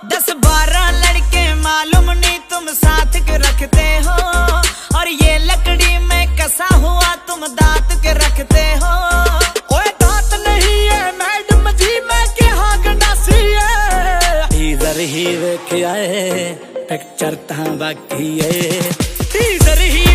10-12 लड़के मालूम नहीं तुम साथ के रखते हो, और ये लकड़ी में कसा हुआ तुम दांत के रखते हो। ओए दांत नहीं है मैडम जी मैं क्या गंडासी है, टीजर ही वेख आए पिक्चर ता बाकी है, टीजर ही